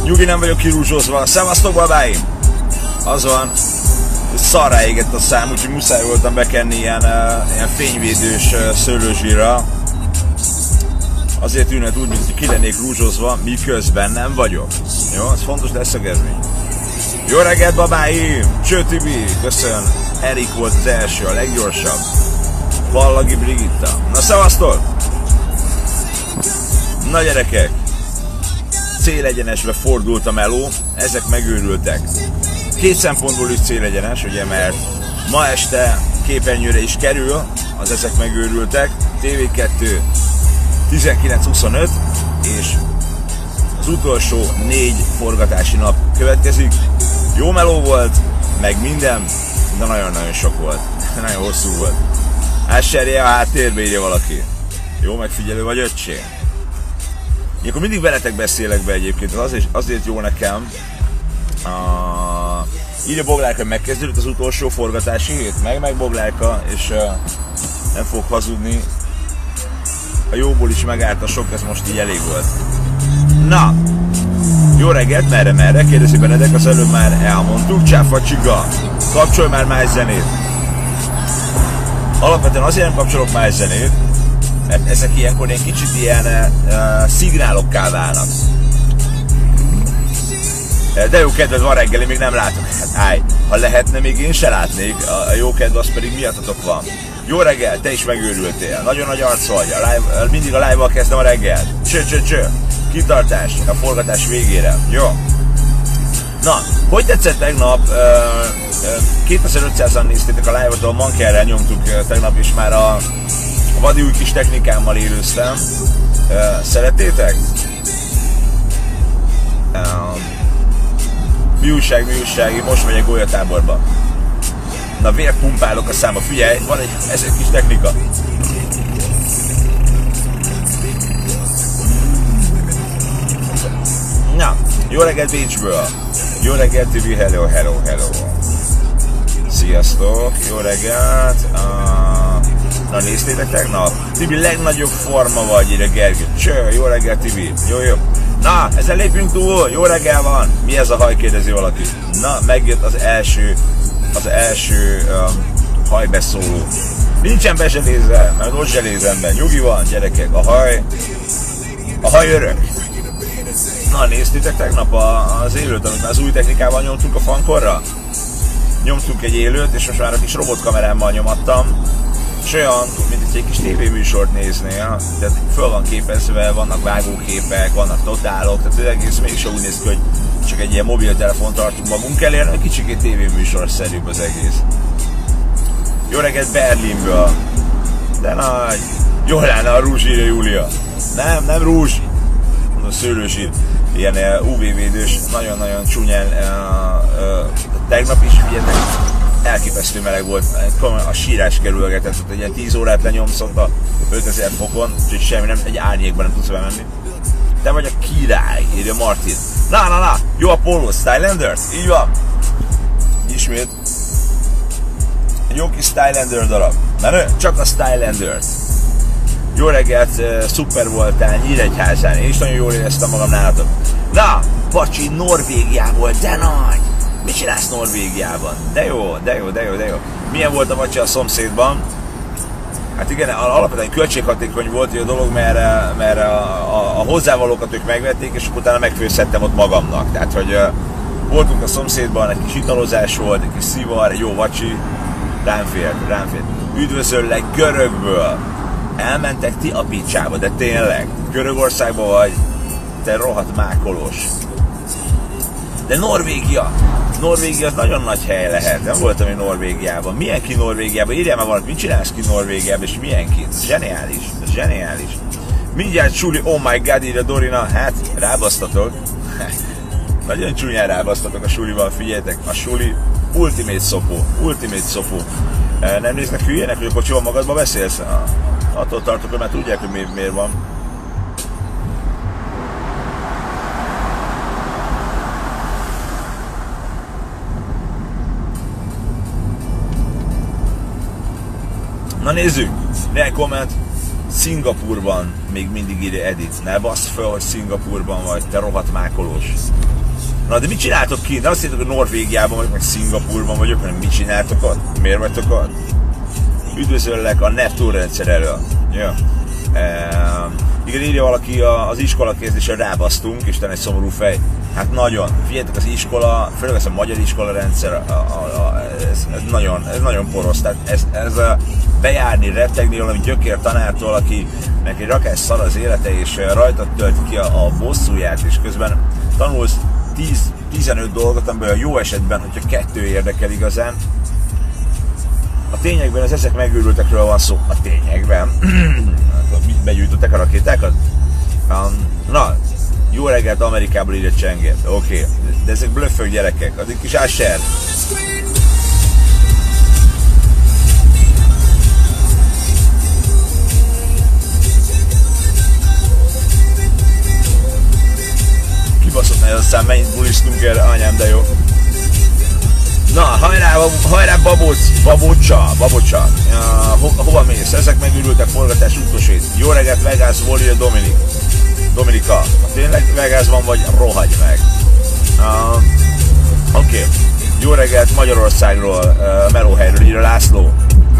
Nyugi, nem vagyok kirúzsózva. Szevasztok, babáim! Az van. Szarrá égett a szám, úgyhogy muszáj voltam bekenni ilyen fényvédős szőlőzsírra. Azért tűnhet úgy, mint ki lennék rúzsozva, miközben nem vagyok. Jó, ez fontos leszögezni. Jó reggelt, babáim! Cső Tibi, köszön. Erik volt az első, a leggyorsabb. Ballagi Brigitta. Na, szevasztok! Na, gyerekek! Célegyenesbe fordult a meló, ezek megőrültek. Két szempontból is célegyenes, ugye, mert ma este képernyőre is kerül, az ezek megőrültek. TV2 19:25, és az utolsó 4 forgatási nap következik. Jó meló volt, meg minden, de nagyon-nagyon sok volt. Nagyon hosszú volt. Ásserje a háttérbe, írja valaki. Jó megfigyelő vagy, öcsém? Akkor mindig veletek beszélek be egyébként, azért jó nekem. Írja Boglárka, hogy megkezdődött az utolsó forgatási hét, meg Boglárka, és nem fog hazudni. A jóból is megárt a sok, ez most így elég volt. Na! Jó reggelt, merre? Kérdezi Benedek, az előbb már elmondtuk. Csáfa Csiga, kapcsolj már más zenét. Alapvetően azért nem kapcsolok más zenét, mert ezek ilyenkor egy kicsit ilyen szignálokká válnak. De jó kedved van reggel, én még nem látok. Hát állj, ha lehetne, még én se látnék, a jó kedv az pedig miattatok van. Jó reggel, te is megőrültél. Nagyon nagy arc vagy, mindig a live-val kezdem a reggelt. Cső. Kitartás a forgatás végére. Jó. Na, hogy tetszett tegnap? 2500-an néztétek a live-ot, a Mankerrel nyomtuk tegnap, és már a vadi új kis technikámmal élőztem. Szerettétek? Mi újság, most megyek golyatáborba. Na, vért pumpálok a számba. Figyelj, van ez egy kis technika. Na, jó reggelt Bécsből. Jó reggelt Tibi, hello. Sziasztok, jó reggelt. Na, néztétek tegnap? Tibi, legnagyobb forma vagy, ide Gergő. Cső, jó reggelt Tibi. Jó. Na, ezzel lépjünk túl, jó reggel van. Mi ez a haj, kérdezi valaki. Na, megjött az első hajbeszóló. Nincsen bezselézve, mert ott zselézemben. Nyugi van, gyerekek, a haj örök. Na, néztétek tegnap az élőt, amit már az új technikával nyomtunk a fankorra? Nyomtunk egy élőt, és most már a kis robotkamerámmal nyomattam. És olyan, mint egy kis tévéműsort néznél. Tehát föl van képezve, vannak vágóképek, vannak totálok, tehát egész mégis úgy néz ki, hogy csak egy ilyen mobiltelefon tartunk magunk elé, hanem kicsikét tévéműsorszerűbb az egész. Jó reggelt Berlinből. De nagy. Jól lenne a rúzs, írja Júlia. Nem rúzs. A szőlőzsír. Ilyen UV-védős, nagyon-nagyon csúnyán. Tegnap is figyeltek, elképesztő meleg volt. A sírás kerülgetett, egy ilyen 10 órát lenyomsz ott a 5000 fokon, úgyhogy semmi, nem, egy árnyékban nem tudsz bemenni. Te vagy a király, írja Martin. Na, jó a póló, Stylanders? Így van. Ismét. Egy jó kis Stylander darab. Menő? Csak a Stylanders. Jó reggelt, szuper voltál Nyíregyházán. Én is nagyon jól éreztem magam nálatok. Na, Bacsi, Norvégiából, de nagy! Mit csinálsz Norvégiában? De jó. Milyen volt a vacsi a szomszédban? Hát igen, alapvetően költséghatékony volt a dolog, mert a hozzávalókat ők megvették, és akkor utána megfőzhettem ott magamnak. Tehát, hogy voltunk a szomszédban, egy kis italozás volt, egy kis szivar, egy jó vacsi, rám fért. Üdvözöllek Görögből. Elmentek ti a picsába, de tényleg, Görögországban vagy, te rohadt mákolós. De Norvégia az nagyon nagy hely lehet, nem voltam én Norvégiában. Milyen ki Norvégiában? Írjál már valamit, mit csinálsz ki Norvégiában, és milyen ki? Ez zseniális. Mindjárt suli, oh my god, írja Dorina, hát rábasztatok. Nagyon csúnyán rábasztatok a sulival, figyeljetek, a suli ultimate szopó. Nem néznek hülyének, hogy a kocsival magadba beszélsz? Attól tartok, hogy már tudják, hogy miért van. Na nézzük! Néhány komment. Szingapurban még mindig írja Edith. Ne basz fel, hogy Szingapurban vagy, te rohadt mákolós. Na de mit csináltok ki? De azt hittek, hogy Norvégiában vagyok, meg Szingapurban vagyok, hanem mit csináltok ott? Miért vagytok ott? Üdvözöllek a Neptun rendszer elől. Ja. Igen, írja valaki, az iskola kezdésre rábasztunk, Isten egy szomorú fej. Hát nagyon. Figyeljetek, az iskola, főleg ez a magyar iskola rendszer, ez nagyon porosz. Tehát ez bejárni, rettegni valami gyökér tanártól, akinek egy rakás szar az élete, és rajtad tölti ki a bosszúját, és közben tanulsz 10-15 dolgot, amiből a jó esetben, hogyha 2 érdekel igazán. A tényekben az ezek megőrültekről van szó. A tényekben. Mit begyűjtöttek a rakétákat? Na, jó reggelt Amerikából írja Csengér. Oké. De ezek blöffök gyerekek. Az egy kis Asher. Kibaszott nagyon szám, mennyit bulisztunk erre, anyám, de jó. Na, hajrá babocsa. Hova mész? Ezek megürültek, forgatás utolsét. Jó reggelt Vegas, Volio Dominika. Tényleg Vegasban vagy? Rohagy meg. Oké. Jó reggelt Magyarországról, melóhelyről írja László.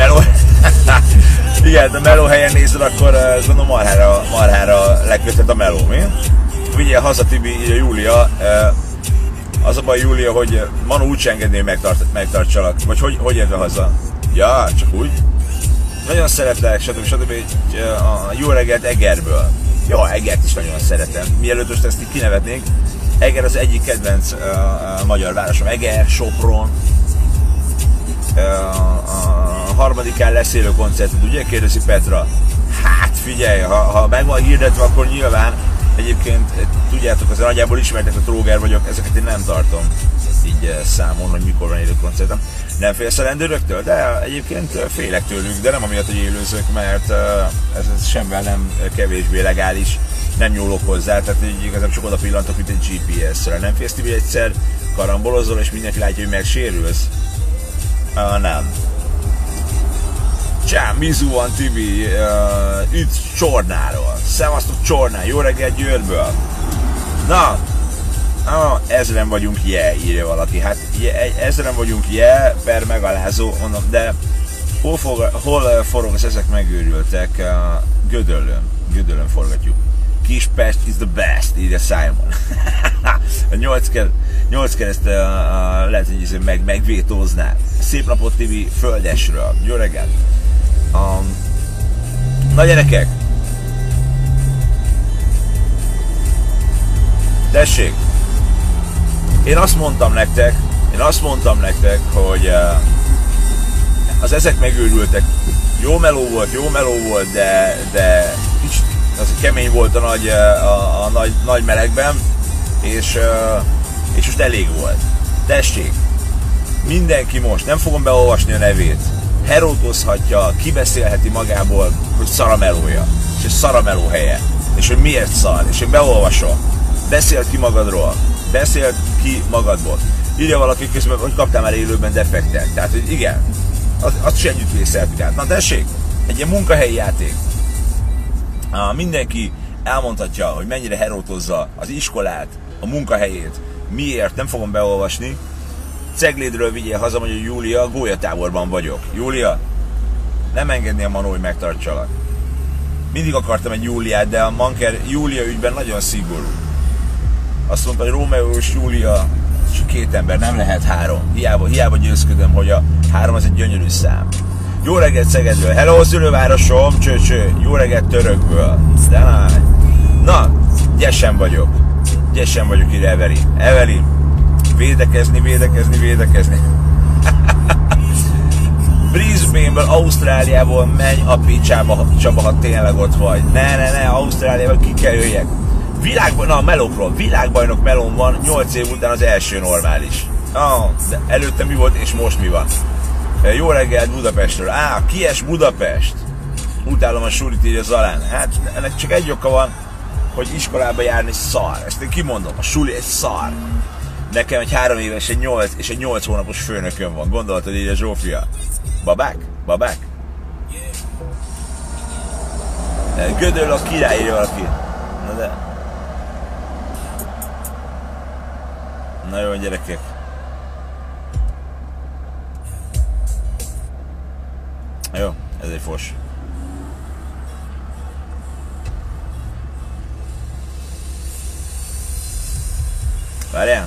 Igen, de melóhelyen nézed, akkor gondolom marhára lekötött a meló, mi? Vigyél haza, Tibi, írja Júlia. Az a baj, Júlia, hogy Manu úgy sem engedné, hogy megtartsalak. Vagy hogy érte haza? Ja, csak úgy. Nagyon szeretlek, stb. A jó reggelt Egerből. Jó, Egert is nagyon szeretem. Mielőtt most ezt így kinevetnénk, Eger az egyik kedvenc magyar városom. Eger, Sopron. A 3-án lesz élő koncertet, ugye? Kérdezi Petra. Hát figyelj, ha meg van hirdetve, akkor nyilván. Egyébként tudjátok, azért nagyjából ismertek, hogy tróger vagyok, ezeket én nem tartom így számon, hogy mikor van élő koncertem. Nem félsz a rendőröktől, de egyébként félek tőlük, de nem amiatt, hogy élőzök, mert ez semmivel nem kevésbé legális, nem nyúlok hozzá, tehát így igazából csak oda pillantok, mint egy GPS-re. Nem félsz, Tibi, egyszer karambolozol, és mindenki látja, hogy megsérülsz? Nem. Csám, mizu van, Tibi, üdv Csornáról. Szevasztok Csornán, jó reggel Győrből. Na, 1000-en vagyunk, írja valaki. Hát 1000-en vagyunk, per megalázó, mondom, de hol forog az ezek megőrültek? Gödöllön forgatjuk. Kispest is the best, írja Simon. 8 kereszt lehet, hogy megvétóznál. Szép napot, Tibi, Földesről. Jó reggel. Na gyerekek, tessék, én azt mondtam nektek, hogy az ezek megőrültek. Jó meló volt, de kicsit az kemény volt a nagy melegben, és most elég volt. Tessék, mindenki most, nem fogom beolvasni a nevét, herótozhatja, kibeszélheti magából, hogy szar a melója, és hogy szar a meló helye, és hogy miért szar, és én beolvasom. Beszéld ki magadról, beszéld ki magadból. Írja valaki közben, hogy kaptál már élőben defektet. Tehát, hogy igen, azt is együtt vészeltük át. Na tessék, egy ilyen munkahelyi játék. Mindenki elmondhatja, hogy mennyire herótozza az iskolát, a munkahelyét, miért, nem fogom beolvasni. Ceglédről vigyél haza, mondja Júlia, gólyatáborban vagyok. Júlia, nem engednél Manu, hogy megtartsalak. Mindig akartam egy Júliát, de a Manker Júlia ügyben nagyon szigorú. Azt mondta, hogy Rómeó és Júlia csak 2 ember, nem lehet 3. Hiába győzködöm, hogy a 3 az egy gyönyörű szám. Jó reggelt Szegedről. Hello, szülővárosom, cső. Jó reggelt Törökből. De lány. Na, gyesen vagyok, ide Evelyn. Védekezni. Brisbaneből, Ausztráliából menj a picsába, Csaba, ha tényleg ott vagy. Ne, Ausztráliából ki kell jöjjek. Világbajnok melón van, 8 év után az első normális. De előtte mi volt, és most mi van? Jó reggelt Budapestről. Kies Budapest. Utálom a sulit, írja Zalán. Hát ennek csak egy oka van, hogy iskolába járni szar. Ezt én kimondom, a suli egy szar. Nekem egy 3 éves, és egy 8 hónapos főnököm van. Gondoltad, írja Zsófia. Babák? Gödöll a király, írja valaki. Na de... Na jó, gyerekek. Jó, ez egy fos. Várjál.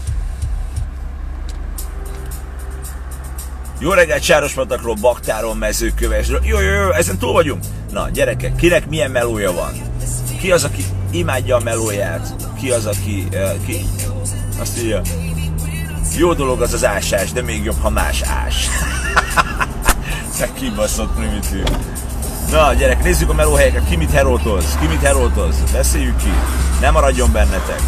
Jó reggelt Sárospatakról, Baktáron, Mezőkövesről. Jó, ezen túl vagyunk. Na, gyerekek, kinek milyen melója van? Ki az, aki imádja a melóját? Ki az, aki... Azt írja. Jó dolog az ásás, de még jobb, ha más ás. Te kibaszott primitív. Na, gyerek, nézzük a melóhelyeket. Ki mit heroltoz? Beszéljük ki. Ne maradjon bennetek.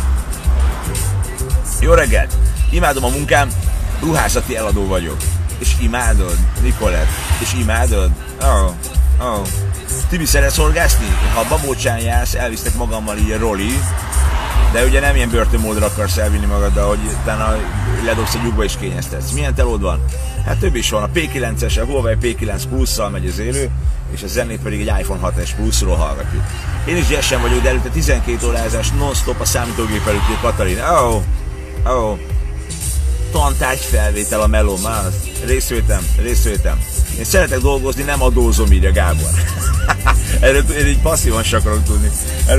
Jó reggelt! Imádom a munkám, ruházati eladó vagyok. És imádod, Nikolett? És imádod? Oh. Tibi, szeretsz horgászni? Ha Babócsán jársz, elvisztek magammal így a Roli, de ugye nem ilyen börtönmódra akarsz elvinni magaddal, hogy utána ledobsz egy lyukba és kényeztetsz. Milyen telód van? Hát több is van. A P9-es, a Huawei P9 Plus-szal megy az élő, és a zenét pedig egy iPhone 6S Plus-ról hallgatjuk. Én is gyesen vagyok, de előtte 12 órázás non-stop a számítógép előtt, Katalin. Oh. Tantárgy felvétel a melómmal. Részvétem. Én szeretek dolgozni, nem adózom, írja Gábor. Erről így passzívan se akarok tudni.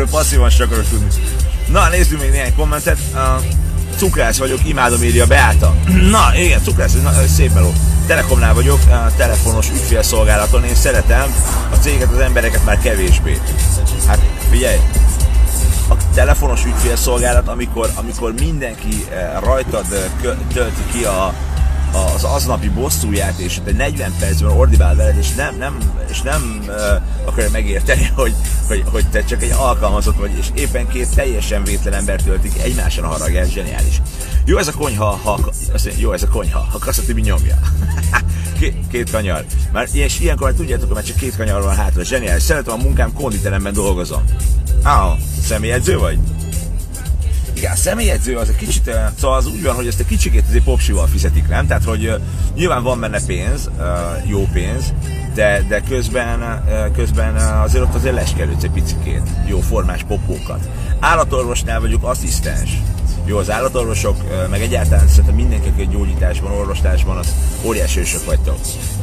Na, nézzük még néhány kommentet. Cukrász vagyok, imádom, írja Beáta. Na, igen, cukrász, szép meló. Telekomnál vagyok, telefonos ügyfélszolgálaton. Én szeretem a céget, az embereket már kevésbé. Hát figyelj, a telefonos ügyfélszolgálat, amikor mindenki rajtad tölti ki az aznapi bosszúját, és te 40 percben ordibál veled, és nem akarja megérteni, hogy te csak egy alkalmazott vagy, és éppen két teljesen vétlen ember töltik egymáson a haragját, zseniális. Jó ez a konyha, ha Kassa Tibi nyomja. Két kanyar. És ilyenkor tudjátok, hogy már csak 2 kanyar van hátra, zseniális. Szeretem a munkám, konditeremben dolgozom. Személyedző vagy? Igen, a személyedző az egy kicsit, szóval az úgy van, hogy ezt egy kicsikét azért popsival fizetik, nem? Tehát, hogy nyilván van benne pénz, jó pénz, de közben azért ott azért leskelődsz egy picikét, jó formás popókat. Állatorvosnál vagyok asszisztens. Jó, az állatorvosok, meg egyáltalán szerintem mindenki, aki gyógyításban, orvoslásban, az óriási ősök vagytok.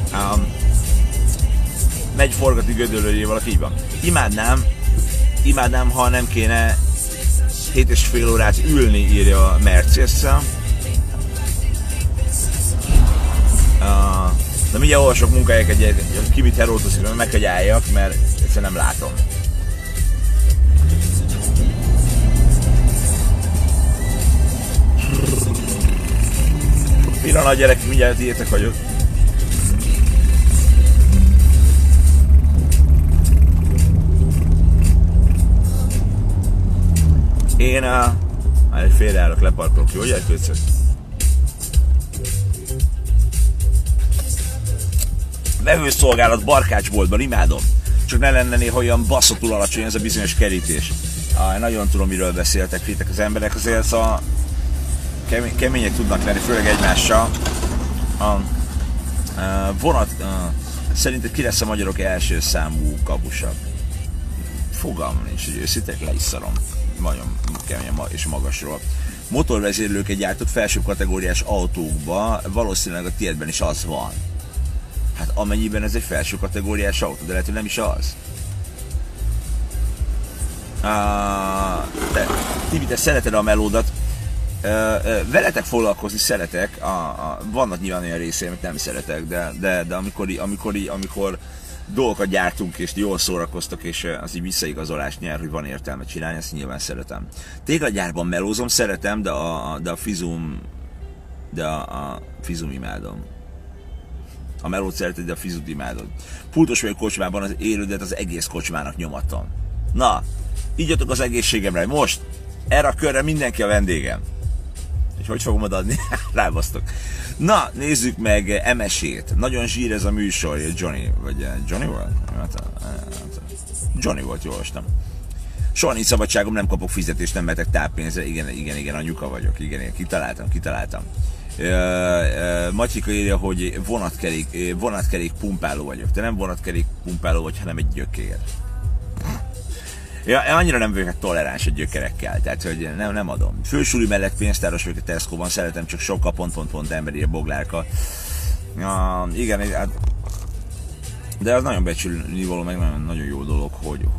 Megy forgatni Gödöllőre, valaki így van. Imádnám, ha nem kéne 7,5 órát ülni, írja a Mercedes-szel. De mindjárt olvasok munkahelyeket, ki mit heroltozik, meg kell álljak, mert egyszerűen nem látom. Pillanat, gyerek, mindjárt ilyetek vagyok. Én már félreállok, leparkolok, jó, gyerkőcök? Vevőszolgálat Barkácsboltban, imádom. Csak ne lenne néha olyan baszottul alacsony ez a bizonyos kerítés. Nagyon tudom, miről beszéltek fétek az emberek, azért kemények tudnak lenni, főleg egymással. Szerinted ki lesz a magyarok első számú kapusa? Fogalmam nincs, hogy őszitek, le is szarom. Nagyon keményen és magasról. Motorvezérlőket gyártott felső kategóriás autókba, valószínűleg a tiédben is az van. Hát amennyiben ez egy felső kategóriás autó, de lehet, hogy nem is az. Tibi, te szereted a melódat. Veletek foglalkozni szeretek, vannak nyilván olyan részei, amit nem szeretek, de amikor dolgokat gyártunk, és jól szórakoztok, és az így visszaigazolást nyer, hogy van értelme csinálni, ezt nyilván szeretem. Téglagyárban melózom, szeretem, de a fizum imádom. A melót szereted, de a fizut imádod. Pultos vagyok kocsmában, az élődet az egész kocsmának nyomatom. Na, ígyatok az egészségemre, most erre a körre mindenki a vendégem. Hogy fogom adni? Rábasztok. Na, nézzük meg Emesét. Nagyon zsír ez a műsor, Johnny. Vagy Johnny volt? Johnny volt, jól olvastam. Soha nincs szabadságom, nem kapok fizetést, nem mehetek táppénzre. Igen, anyuka vagyok. Igen, kitaláltam. Matyika írja, hogy vonatkerék pumpáló vagyok. Te nem vonatkerék pumpáló vagy, hanem egy gyökér. Én annyira nem vagyok toleráns a gyökerekkel, tehát hogy nem adom. Fősuli mellett pénztáros vagyok a Tesco-ban, szeretem csak sokkal pont emberi a boglárka. Igen, hát, de az nagyon becsülnivaló, meg nagyon jó dolog,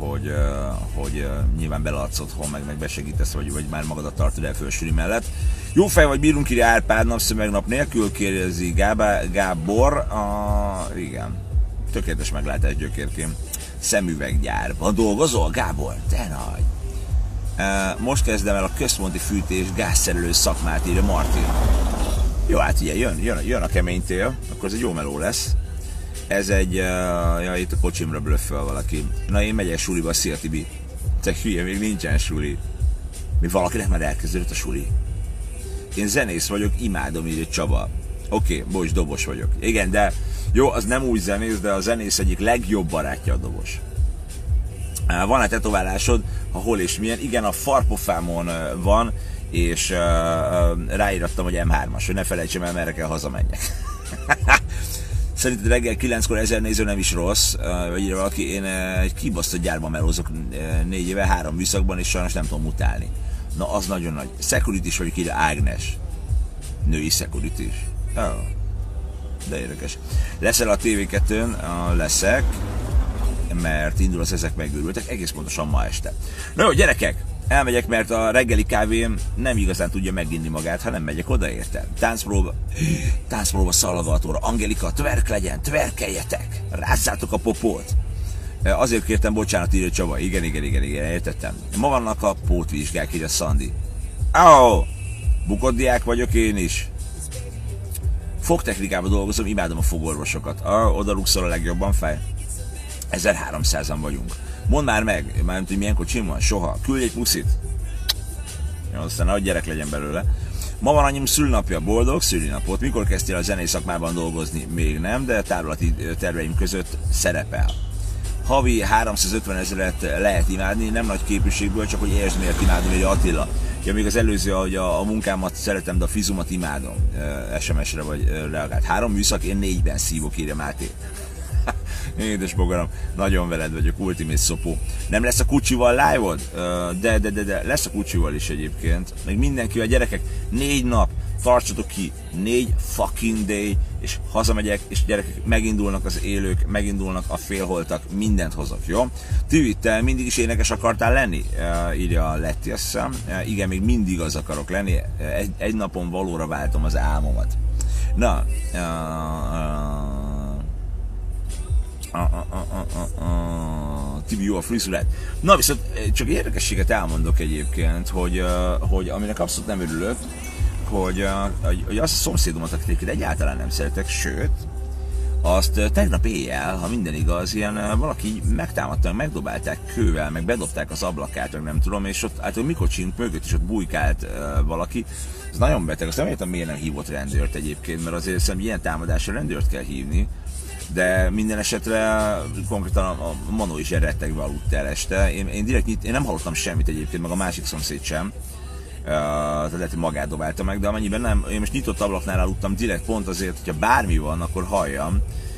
hogy nyilván beleadsz otthon, meg besegítesz, vagy már magadat tartod el fősuli mellett. Jó fej vagy, bírunk írja Árpád napszövegnap nélkül, kérdezi Gábor. Igen, tökéletes meglátás gyökérkém. Szemüveggyárban dolgozol, Gábor? De nagy. Most kezdem el a központi fűtés gázszerelő szakmát, írja Martin. Jó, hát ugye jön a kemény tél, akkor ez egy jó meló lesz. Ez egy... itt a kocsimra blöffel valaki. Na, én megyek suliba, szia Tibi. Te hülye, még nincsen suli. Mi valakinek már elkezdődött a suli? Én zenész vagyok, imádom, írja Csaba. Oké, bocs, dobos vagyok. Igen, de jó, az nem úgy zenész, de a zenész egyik legjobb barátja a dobos. Van-e tetoválásod? Ha hol és milyen? Igen, a farpofámon van, és ráírattam, hogy M3-as, hogy ne felejtsem el, merre kell hazamenjek. Szerinted reggel 9-kor 1000 néző nem is rossz, vagy írja valaki, én egy kibasztott gyárban melózok 4 éve, 3 műszakban, és sajnos nem tudom utálni. Na, az nagyon nagy. Security-s vagyok, írja Ágnes. Női security-s. Oh. De érdekes. Leszel a TV2-n? Leszek, mert indul az ezek megőrültek, egész pontosan ma este. Na jó, gyerekek, elmegyek, mert a reggeli kávém nem igazán tudja meginni magát, ha nem megyek oda érte. Táncpróba Szalavatóra. Angelika, twerk legyen, twerkeljetek, rázzátok a popót. Azért kértem bocsánat, írja Csaba. Igen, értettem. Ma vannak a pótvizsgák, írja Szandi. Bukott diák vagyok én is. Fogtechnikában dolgozom, imádom a fogorvosokat. Oda luxol a legjobban, fej. 1300-an vagyunk. Mondd már meg, mármint, hogy milyen kocsim van? Soha. Küldj egy puszit. Jó, aztán nagy gyerek legyen belőle. Ma van anyum szülnapja, boldog szülinapot. Mikor kezdtél a zenei szakmában dolgozni? Még nem, de távlati terveim között szerepel. Havi 350 000 lehet imádni, nem nagy képűségből, csak hogy értsd, miért imádom, írja Attila. Ja, még az előző, hogy a munkámat szeretem, de a fizumat imádom. SMS-re vagy reagált. 3 műszak, én 4-ben szívok, írja Máté. Édes bogaram, nagyon veled vagyok, ultimate szopó. Nem lesz a Kucsival live-od? De lesz a Kucsival is egyébként. Meg mindenkivel, gyerekek, 4 nap, tartsatok ki, 4 fucking day, és hazamegyek, és gyerekek, megindulnak az élők, megindulnak a félholtak, mindent hozok, jó? Tibi, te mindig is énekes akartál lenni? Írja Letti, azt hiszem. Igen, még mindig az akarok lenni, egy napon valóra váltom az álmomat. Na, Tibi, jó a frizulet. Na viszont csak érdekességet elmondok egyébként, hogy aminek abszolút nem örülök, hogy azt a szomszédomat, akit egyáltalán nem szeretek, sőt, azt tegnap éjjel, ha minden igaz, ilyen valaki megtámadták, megdobálták kővel, meg bedobták az ablakát, meg nem tudom, és ott hát a mi kocsink mögött is ott bujkált valaki. Ez nagyon beteg, azt nem értem, miért nem hívott rendőrt egyébként, mert azért szerintem ilyen támadásra rendőrt kell hívni. De minden esetre konkrétan a Manó is rettegve aludt el este. Én nem hallottam semmit egyébként, meg a másik szomszéd sem. Tehát lehet, hogy magát dobálta meg, de amennyiben nem, én most nyitott ablaknál aludtam direkt pont azért, hogyha bármi van, akkor halljam.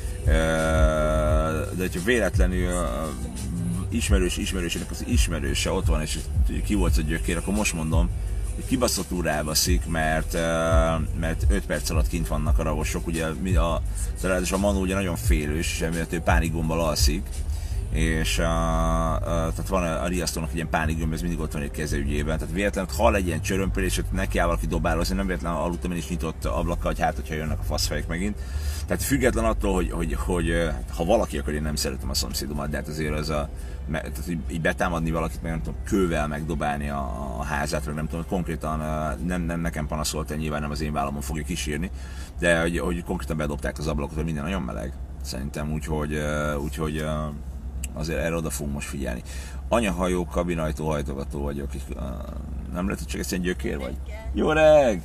De hogyha véletlenül ismerősének az ismerőse ott van, és ki volt a gyökér, akkor most mondom, hogy kibaszott úr elbaszik, mert 5 perc alatt kint vannak a ravosok, ugye a Manu ugye nagyon félős, és emiatt ő pánikgombbal alszik, és tehát van a riasztónak egy ilyen pánikgomb, ez mindig ott van egy kezeügyében, tehát véletlenül hall egy ilyen csörömpölés, hogy neki áll valaki dobálózni, nem véletlenül aludtam én is nyitott ablakkal, hogy hát, hogyha jönnek a faszfejek megint. Tehát független attól, hogy ha valaki akar, én nem szeretem a szomszédomat, de hát azért az tehát így betámadni valakit, meg nem tudom, kővel megdobálni a házát, meg nem tudom, konkrétan nem nekem panaszolta, nyilván nem az én vállamon fogja kísírni, de hogy konkrétan bedobták az ablakot, hogy minden nagyon meleg, szerintem, úgyhogy azért erre oda fogunk most figyelni. Anyahajó, kabinajtó, hajtogató vagyok, nem lehet, hogy csak egy gyökér vagy? Jó reg!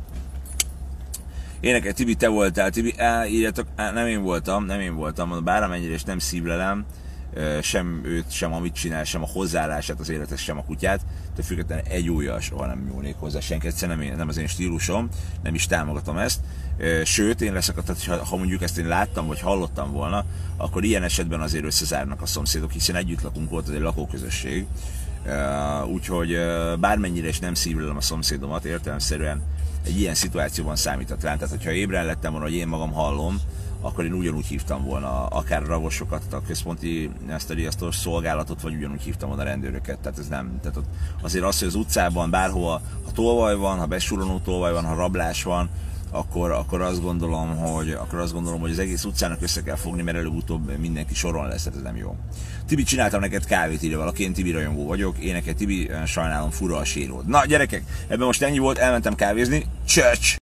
Énekel, Tibi, te voltál, Tibi, írjátok, nem én voltam, bár amennyire és nem szívlelem, sem őt, sem amit csinál, sem a hozzáállását az élethez, sem a kutyát, de függetlenül egy ujjal soha nem nyúlnék hozzá senki, egyszerűen nem az én stílusom, nem is támogatom ezt. Sőt, én leszakadtam, ha mondjuk ezt én láttam, vagy hallottam volna, akkor ilyen esetben azért összezárnak a szomszédok, hiszen együtt lakunk, volt, ez egy lakóközösség. Úgyhogy bármennyire is nem szívlelem a szomszédomat, értelemszerűen egy ilyen szituációban számított rá. Tehát, hogyha ébren lettem volna, hogy én magam hallom, akkor én ugyanúgy hívtam volna akár a ragosokat, a központi ezt a riasztós szolgálatot, vagy ugyanúgy hívtam volna a rendőröket. Tehát ez nem. Tehát azért az, hogy az utcában bárhova, ha tolvaj van, ha besurranó tolvaj van, ha rablás van, akkor azt gondolom, hogy az egész utcának össze kell fogni, mert előbb-utóbb mindenki soron lesz, tehát ez nem jó. Tibi, csináltam neked kávét, írja valaki, én Tibi rajongó vagyok, én neked Tibi, sajnálom, fura a séród. Na gyerekek, ebben most ennyi volt, elmentem kávézni, csöcs!